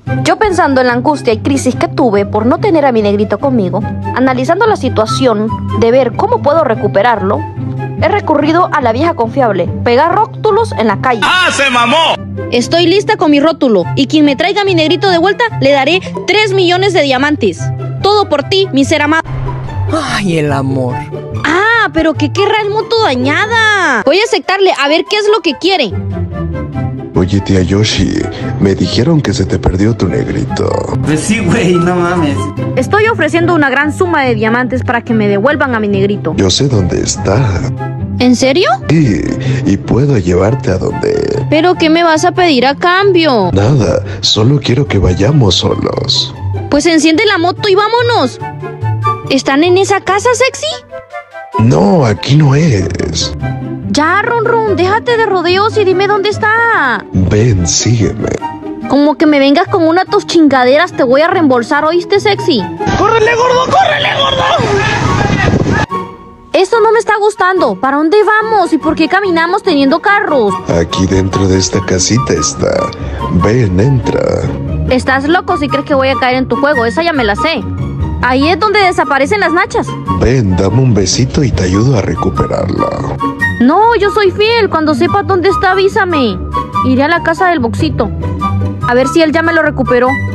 Yo pensando en la angustia y crisis que tuve por no tener a mi negrito conmigo, analizando la situación de ver cómo puedo recuperarlo, he recurrido a la vieja confiable, pegar rótulos en la calle. ¡Ah, se mamó! Estoy lista con mi rótulo y quien me traiga a mi negrito de vuelta le daré 3 millones de diamantes. Todo por ti, mi ser amado. Ay, el amor. Ah, pero ¿qué querrá el moto dañada? Voy a aceptarle a ver qué es lo que quiere. Oye, tía Yoshi, me dijeron que se te perdió tu negrito. Pues sí, güey, no mames. Estoy ofreciendo una gran suma de diamantes para que me devuelvan a mi negrito. Yo sé dónde está. ¿En serio? Sí, y puedo llevarte a donde... ¿Pero qué me vas a pedir a cambio? Nada, solo quiero que vayamos solos. Pues enciende la moto y vámonos. ¿Están en esa casa, sexy? No, aquí no es. Ya, Run, déjate de rodeos y dime dónde está. Ven, sígueme. Como que me vengas con una de tus chingaderas, te voy a reembolsar, ¿oíste, sexy? ¡Córrele, gordo! ¡Córrele, gordo! Eso no me está gustando. ¿Para dónde vamos y por qué caminamos teniendo carros? Aquí dentro de esta casita está. Ven, entra. Estás loco si crees que voy a caer en tu juego, esa ya me la sé. Ahí es donde desaparecen las nachas. Ven, dame un besito y te ayudo a recuperarla. No, yo soy fiel. Cuando sepas dónde está, avísame. Iré a la casa del boxito. A ver si él ya me lo recuperó.